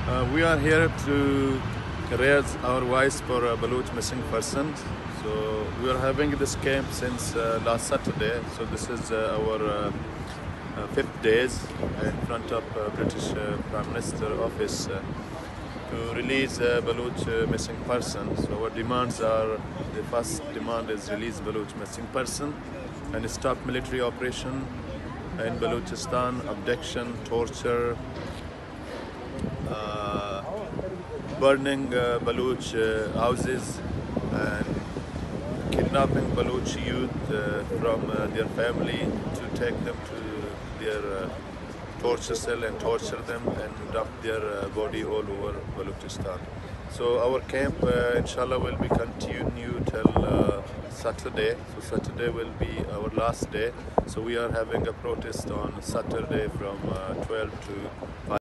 We are here to raise our voice for Baloch missing persons. So we are having this camp since last Saturday. So this is our fifth days in front of British Prime Minister office to release Baloch missing person. So our demands are: the first demand is release Baloch missing person and stop military operation in Balochistan, abduction, torture, burning Baloch houses, and kidnapping Baloch youth from their family to take them to their torture cell and torture them and dump their body all over Balochistan. So our camp, inshallah, will be continued till Saturday. So Saturday will be our last day. So we are having a protest on Saturday from 12 to 5.